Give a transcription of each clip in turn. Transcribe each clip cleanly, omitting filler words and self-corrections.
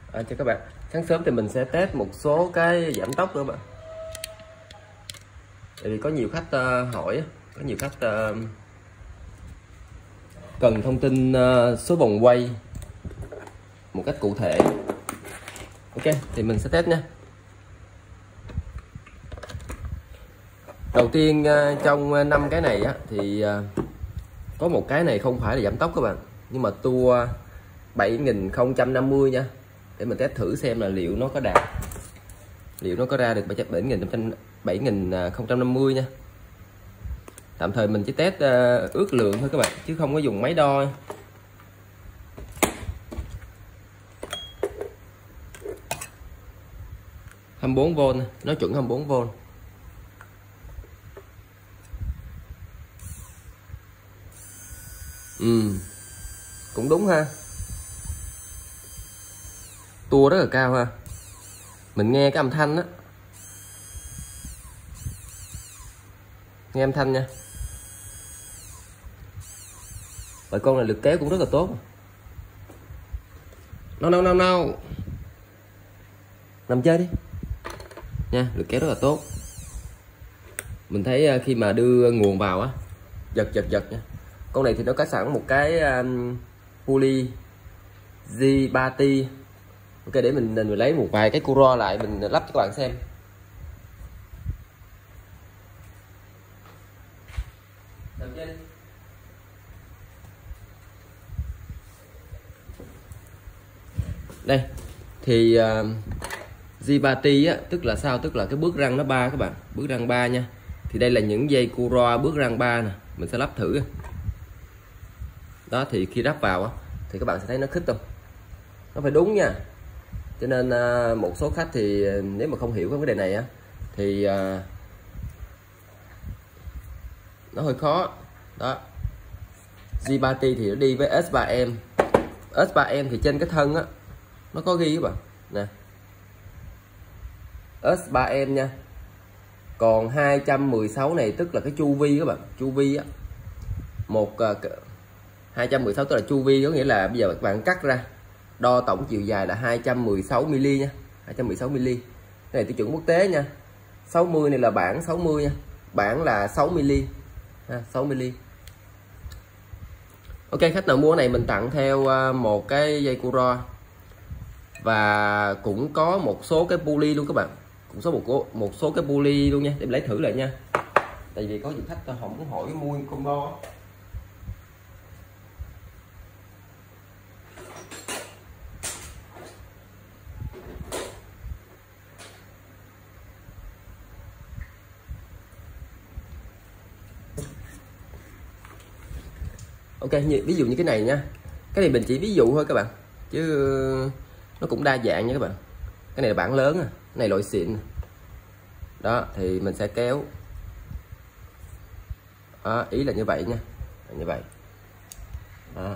Cho các bạn, sáng sớm thì mình sẽ test một số cái giảm tốc nữa bạn. Tại vì có nhiều khách hỏi, có nhiều khách cần thông tin số vòng quay một cách cụ thể. Ok, thì mình sẽ test nha. Đầu tiên trong 5 cái này á, thì có một cái này không phải là giảm tốc các bạn, nhưng mà tua 7050 nha, để mình test thử xem là liệu nó có đạt, liệu nó có ra được 7050 nha. Tạm thời mình chỉ test ước lượng thôi các bạn, chứ không có dùng máy đo. – 24V, nó chuẩn 24V. Cũng đúng ha, tua rất là cao ha. Mình nghe cái âm thanh á, nghe âm thanh nha. Và con này lực kéo cũng rất là tốt. No nằm chơi đi nha, lực kéo rất là tốt. Mình thấy khi mà đưa nguồn vào á, giật nha. Con này thì nó có sẵn một cái pulley G3T. Ok, để mình lấy một vài cái curo lại mình lắp cho các bạn xem. Đây thì G3T á, tức là sao? Tức là cái bước răng nó 3 các bạn, bước răng 3 nha. Thì đây là những dây curo bước răng 3 nè, mình sẽ lắp thử. Đó, thì khi lắp vào á, thì các bạn sẽ thấy nó khít không? Nó phải đúng nha. Cho nên một số khách thì nếu mà không hiểu cái vấn đề này á, thì nó hơi khó. Đó, G3T thì nó đi với S3M. S3M thì trên cái thân á, nó có ghi các bạn nè, S3M nha. Còn 216 này tức là cái chu vi các bạn, chu vi á, 216 tức là chu vi, có nghĩa là bây giờ các bạn cắt ra đo tổng chiều dài là 216 mm nha, 216 mm. Cái này tiêu chuẩn quốc tế nha. 60 này là bản 60 nha, bản là 6 mm, 6 mm. Ok, khách nào mua này mình tặng theo một cái dây curo và cũng có một số cái pulley luôn các bạn, cũng một số cái pulley luôn nha, để mình lấy thử lại nha. Tại vì có nhiều khách họ muốn hỏi mua combo. Ok, ví dụ như cái này nha, cái này mình chỉ ví dụ thôi các bạn, chứ nó cũng đa dạng nha các bạn. Cái này là bản lớn, cái này loại xịn. Đó, thì mình sẽ kéo. Đó, ý là như vậy nha, như vậy. Đó.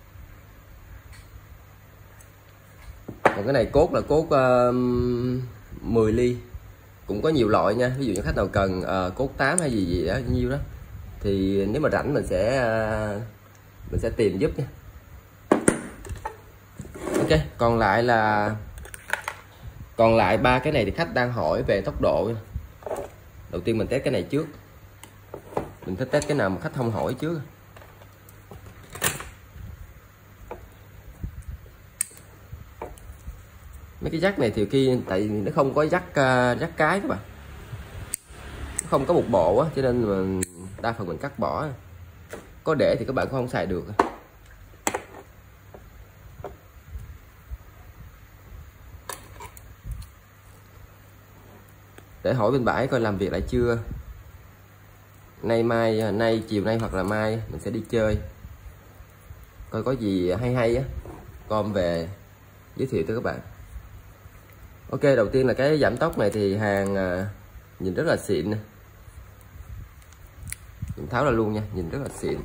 Còn cái này cốt là cốt 10 ly, cũng có nhiều loại nha. Ví dụ như khách nào cần cốt 8 hay gì đó nhiêu đó, thì nếu mà rảnh mình sẽ tìm giúp nha. Ok, còn lại ba cái này thì khách đang hỏi về tốc độ. Đầu tiên mình test cái này trước, mình thích test cái nào mà khách không hỏi trước. Mấy cái jack này thì khi tại vì nó không có jack cái các bạn, nó không có một bộ á, cho nên mà đa phần mình cắt bỏ. Có để thì các bạn cũng không xài được. Để hỏi bên bãi coi làm việc lại chưa. Nay chiều nay hoặc là mai mình sẽ đi chơi, coi có gì hay á, com về giới thiệu tới các bạn. Ok, đầu tiên là cái giảm tốc này thì hàng nhìn rất là xịn nè. Mình tháo ra luôn nha, nhìn rất là xịn.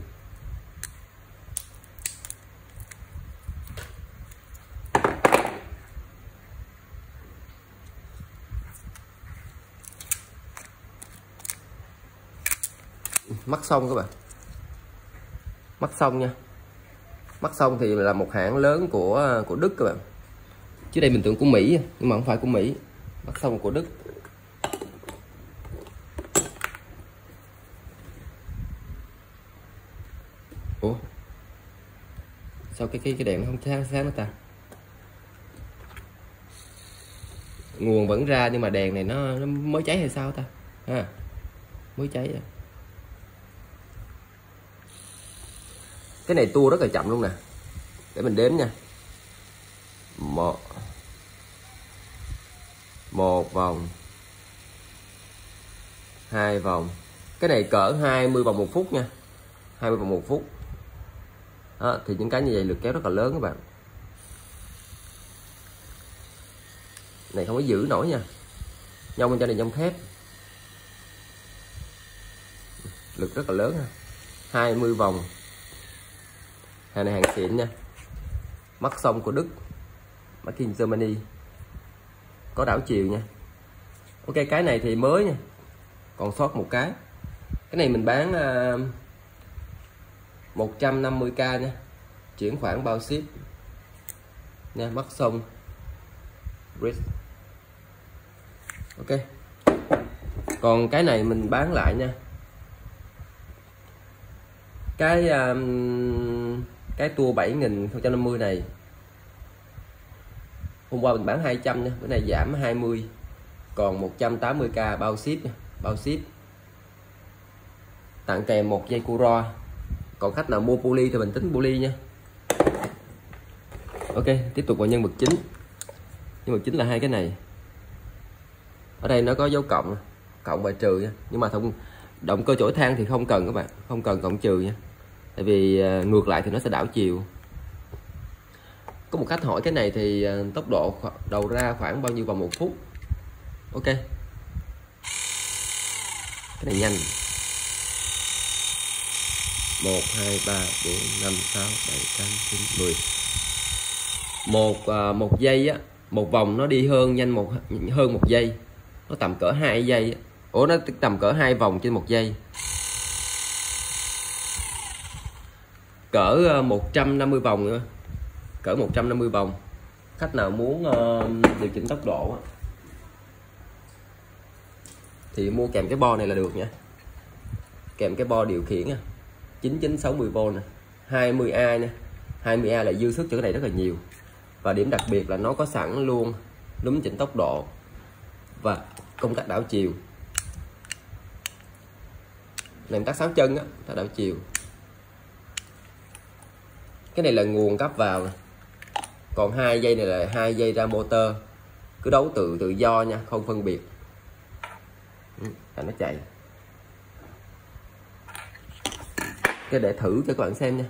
Mắt Sông các bạn, Mắt Sông nha. Mắt Sông thì là một hãng lớn của Đức các bạn. Trước đây mình tưởng của Mỹ nhưng mà không phải của Mỹ, bắt xong của Đức. Ủa sao cái đèn nó không sáng nữa ta? Nguồn vẫn ra nhưng mà đèn này nó mới cháy hay sao ta ha? Mới cháy à. Cái này tua rất là chậm luôn nè, để mình đếm nha. Một vòng, 2 vòng. Cái này cỡ 20 vòng 1 phút nha, 20 vòng 1 phút đó, thì những cái như vậy lực kéo rất là lớn các bạn. Này không có giữ nổi nha, nhông bên trên này nhông thép, lực rất là lớn ha. 20 vòng, hàng này hàng xịn nha, mắt sông của Đức, Made in Germany, có đảo chiều nha. Ok, cái này thì mới nha, còn sót một cái này mình bán 150k nha, chuyển khoản bao ship nha, mắt sông Bridge. Ok, còn cái này mình bán lại nha, cái tua 7050 này hôm qua mình bán 200 nha, bữa nay giảm 20 còn 180k bao ship nha, bao ship, tặng kèm một dây cua. Còn khách nào mua poly thì mình tính poly nha. Ok, tiếp tục vào nhân vật chính. Nhân vật chính là hai cái này. Ở đây nó có dấu cộng và trừ nha, nhưng mà động cơ chổi than thì không cần các bạn, không cần cộng trừ nha, tại vì ngược lại thì nó sẽ đảo chiều. Có một khách hỏi cái này thì tốc độ đầu ra khoảng bao nhiêu vòng 1 phút. Ok, cái này nhanh. 1 2 3 4 5 6 7 8 9 10. Một giây á, một vòng nó đi hơn hơn 1 giây. Nó tầm cỡ 2 giây. Ủa, nó tầm cỡ 2 vòng trên 1 giây. Cỡ 150 vòng nữa. Cỡ 150 vòng. Khách nào muốn điều chỉnh tốc độ á, thì mua kèm cái bo này là được nha. Kèm cái bo điều khiển nha, 9960V nè, 20A nha. 20A là dư sức cho cái này rất là nhiều. Và điểm đặc biệt là nó có sẵn luôn núm chỉnh tốc độ và công tắc đảo chiều. Này tắt 6 chân á, tắt đảo chiều. Cái này là nguồn cấp vào nè. Còn 2 dây này là 2 dây ra motor. Cứ đấu tự do nha, không phân biệt. Là nó chạy. Cái để thử cho các bạn xem nha.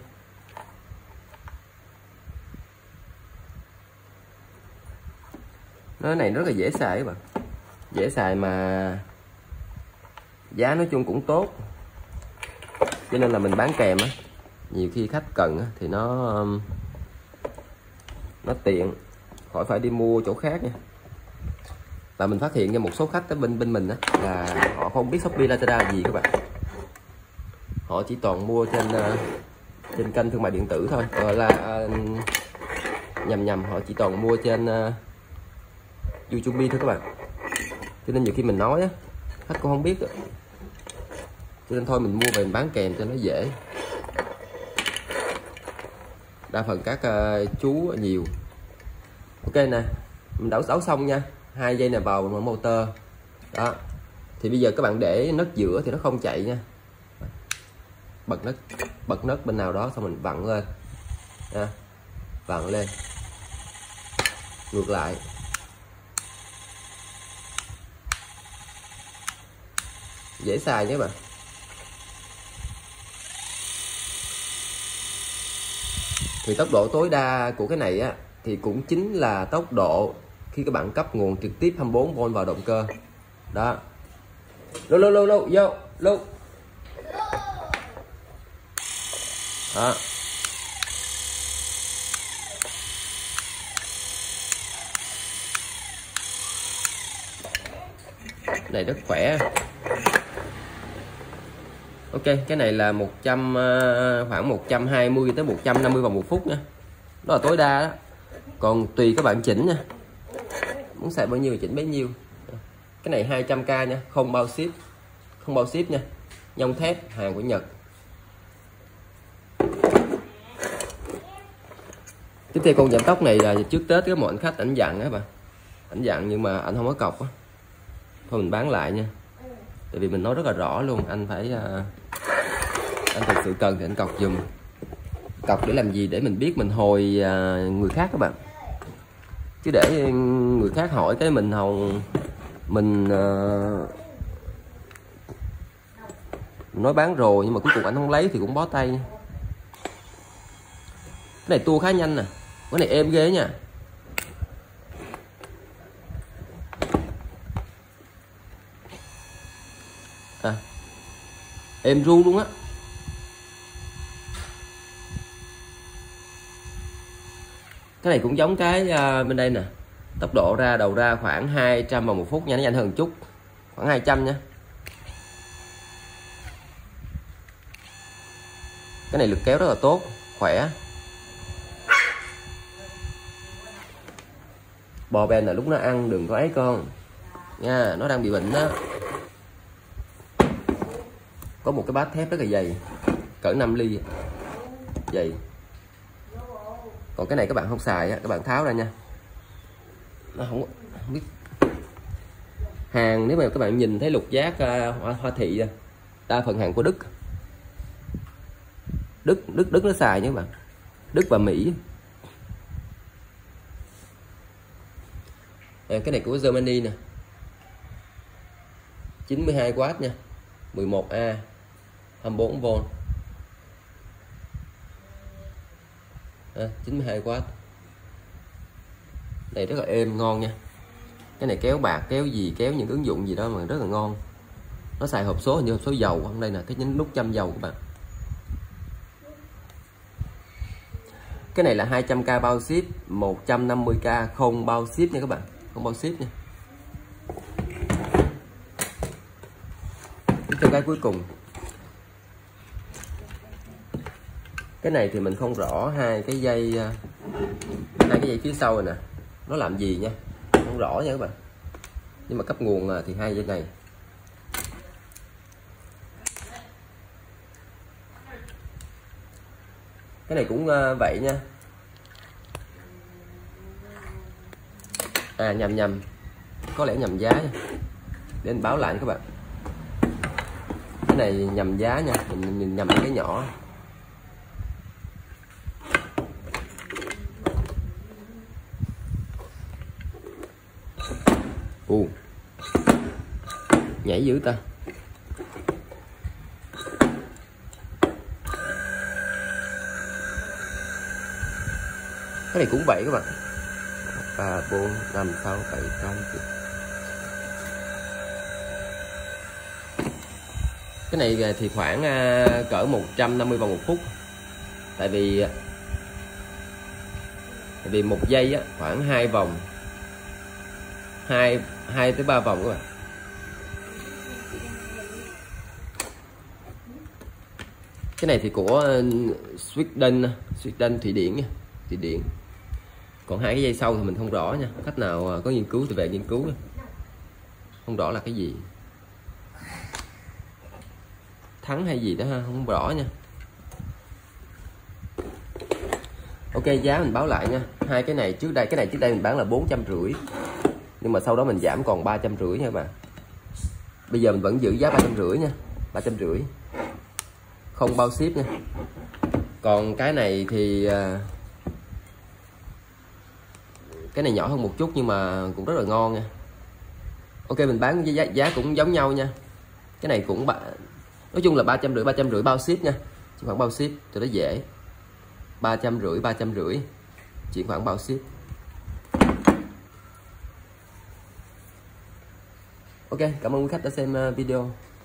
Nó này rất là dễ xài các bạn. Dễ xài mà giá nói chung cũng tốt. Cho nên là mình bán kèm á. Nhiều khi khách cần á, thì nó tiện, khỏi phải đi mua chỗ khác nha. Và mình phát hiện ra một số khách ở bên mình á, là họ không biết Shopee Lazada là gì các bạn. Họ chỉ toàn mua trên kênh thương mại điện tử thôi, gọi là nhầm họ chỉ toàn mua trên YouTube thôi các bạn. Cho nên nhiều khi mình nói á, khách cũng không biết. Cho nên thôi mình mua về mình bán kèm cho nó dễ. Đa phần các chú nhiều. Ok nè, mình đảo xong nha. 2 dây này vào motor đó. Thì bây giờ các bạn để nấc giữa thì nó không chạy nha. Bật nấc bên nào đó xong mình vặn lên nha. Vặn lên ngược lại. Dễ xài nhé bạn. Thì tốc độ tối đa của cái này á, thì cũng chính là tốc độ khi các bạn cấp nguồn trực tiếp 24V vào động cơ. Đó. Lô vô. Đó. Này rất khỏe. Ok, cái này là khoảng 120 tới 150 vòng 1 phút nha. Đó là tối đa đó. Còn tùy các bạn chỉnh nha, muốn xài bao nhiêu chỉnh bấy nhiêu. Cái này 200k nha, không bao ship, không bao ship nha, nhông thép, hàng của Nhật. Tiếp theo con giảm tốc này là trước Tết có một anh khách ảnh dặn á bạn, ảnh dặn nhưng mà anh không có cọc á, thôi mình bán lại nha, tại vì mình nói rất là rõ luôn, anh phải anh thực sự cần thì anh cọc dùm. Cọc để làm gì? Để mình biết mình hồi người khác các bạn, chứ để người khác hỏi cái mình mình nói bán rồi nhưng mà cuối cùng anh không lấy thì cũng bó tay. Cái này tua khá nhanh nè, cái này êm ghê nha. Êm ru luôn á. Cái này cũng giống cái bên đây nè, tốc độ ra đầu ra khoảng 200 vòng một phút nha, nó nhanh hơn một chút, khoảng 200 nha. Cái này lực kéo rất là tốt, khỏe. Bò ben là lúc nó ăn đừng có ấy con nha, nó đang bị bệnh đó. Có một cái bát thép rất là dày, cỡ 5 ly dày. Còn cái này các bạn không xài các bạn tháo ra nha, nó không biết hàng. Nếu mà các bạn nhìn thấy lục giác Hoa Thị đa phần hàng của Đức nó xài nha các bạn, Đức và Mỹ. Cái này của Germany nè, 92W nha, 11A, 24V, 92W. Này rất là êm, ngon nha. Cái này kéo bạc, kéo gì, kéo những ứng dụng gì đó mà rất là ngon. Nó xài hộp số, hình như hộp số dầu không, đây nè, cái nhấn nút châm dầu các bạn. Cái này là 200k bao ship, 150k không bao ship nha các bạn, không bao ship nha. Cho cái cuối cùng, cái này thì mình không rõ hai cái dây phía sau rồi nè, nó làm gì nha, không rõ nha các bạn. Nhưng mà cấp nguồn thì hai dây này. Cái này cũng vậy nha. Nhầm, có lẽ nhầm giá nha, để anh báo lại các bạn. Cái này nhầm giá nha, mình nhầm cái nhỏ. Nhảy dữ ta. Cái này cũng vậy các bạn. 3, 4, 5, 6, 7, 8, 9. Cái này thì khoảng cỡ 150 vòng một phút. Tại vì một giây khoảng 2 vòng, 2 tới 3 vòng các bạn. Cái này thì của Sweden, Thụy Điển nha, Thụy Điển. Còn hai cái dây sau thì mình không rõ nha, khách nào có nghiên cứu thì về nghiên cứu nha. Không rõ là cái gì, thắng hay gì đó ha, không rõ nha. Ok, giá mình báo lại nha. Hai cái này trước đây, mình bán là 450, nhưng mà sau đó mình giảm còn 350 nha các bạn. Bây giờ mình vẫn giữ giá 350 nha, 350 không bao ship nha. Còn cái này thì cái này nhỏ hơn một chút nhưng mà cũng rất là ngon nha. Ok, mình bán với giá cũng giống nhau nha. Cái này cũng nói chung là 350 bao ship nha, chỉ khoảng bao ship cho nó dễ. 350 chỉ khoảng bao ship. Ok, cảm ơn quý khách đã xem video.